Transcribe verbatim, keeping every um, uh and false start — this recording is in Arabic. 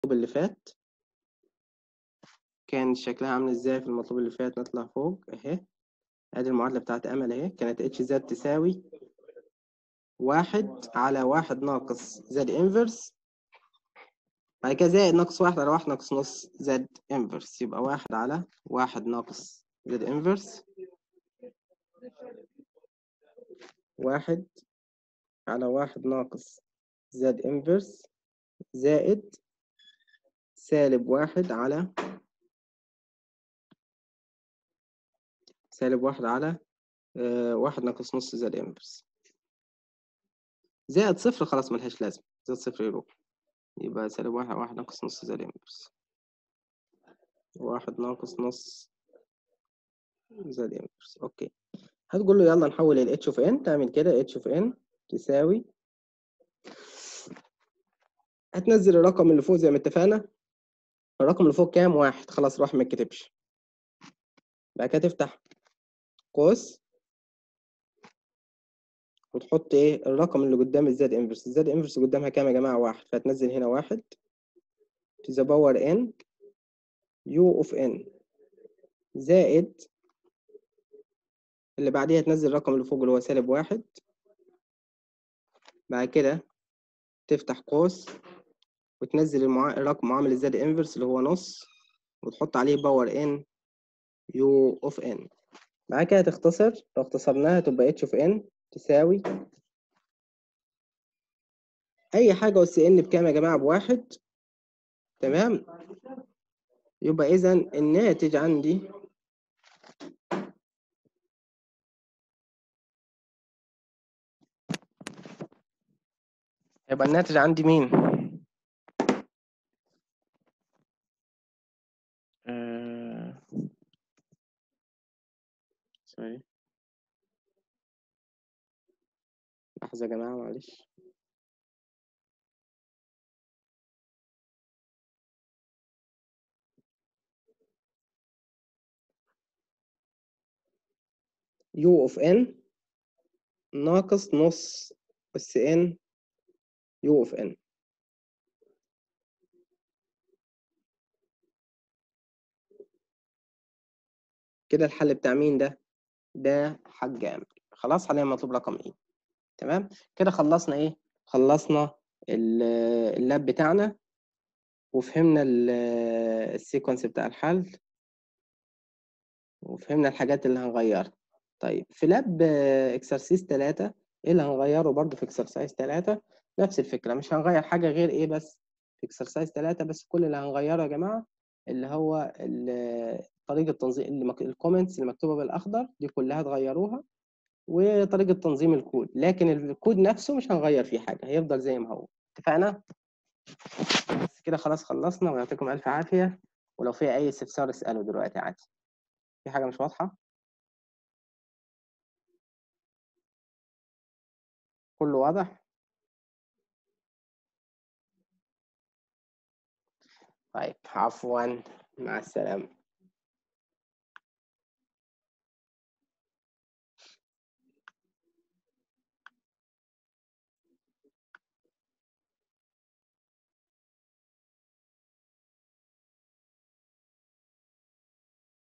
اللي فات كان شكلها عامل ازاي في المطلوب اللي فات. نطلع فوق اهي، ادي المعادلة بتاعت امل اهي، كانت اتش زد تساوي واحد على واحد ناقص زد انفرس، بعد كده زائد ناقص واحد على واحد ناقص نص زد انفرس، يبقى واحد على واحد ناقص زد انفرس، واحد على واحد ناقص زد انفرس، زائد سالب واحد على سالب واحد على آه واحد ناقص نص زد انفرس، زائد صفر خلاص ملهاش لازمة، زائد صفر يروح، يبقى سالب واحد على واحد ناقص نص زد انفرس، واحد ناقص نص زد انفرس. اوكي، هتقول له يلا نحول ال h of n، تعمل كده h of n تساوي، هتنزل الرقم اللي فوق زي ما اتفقنا، الرقم اللي فوق كام؟ واحد، خلاص راح ما اتكتبش، بعد كده تفتح قوس وتحط ايه الرقم اللي قدام الزد انفرس، الزد انفرس قدامها كام يا جماعه؟ واحد، فهتنزل هنا واحد to the power n u of n، زائد اللي بعديها تنزل الرقم اللي فوق اللي هو سالب واحد، بعد كده تفتح قوس وتنزل المع... الرقم معامل الزد انفرس اللي هو نص، وتحط عليه باور n u of n، بعد كده تختصر، لو اختصرناها تبقى h of n تساوي اي حاجه اس n بكام يا جماعه؟ بواحد، تمام، يبقى اذا الناتج عندي يبقى الناتج عندي مين؟ آه... سوري، لحظة يا جماعة معلش. U of n ناقص نص اس n U of n. كده الحل بتاع مين ده؟ ده حاج عامر. خلاص حاليا مطلوب رقم ايه؟ تمام، كده خلصنا ايه؟ خلصنا اللاب بتاعنا وفهمنا السيكونس بتاع الحل وفهمنا الحاجات اللي هنغيرها. طيب في لاب اكسرسيز ثلاثة ايه اللي هنغيره برضو في اكسرسايز ثلاثة؟ نفس الفكرة، مش هنغير حاجة غير ايه بس في اكسرسايز ثلاثة، بس كل اللي هنغيره يا جماعة اللي هو طريقة تنظيم اللي الكومنتس اللي مكتوبة بالاخضر دي كلها تغيروها، وطريقة تنظيم الكود، لكن الكود نفسه مش هنغير فيه حاجة، هيفضل زي ما هو. اتفقنا؟ بس كده خلاص خلصنا، ويعطيكم ألف عافية، ولو في أي استفسار اسألوا دلوقتي عادي. في حاجة مش واضحة؟ كله واضح؟ طيب عفوا، مع السلامة.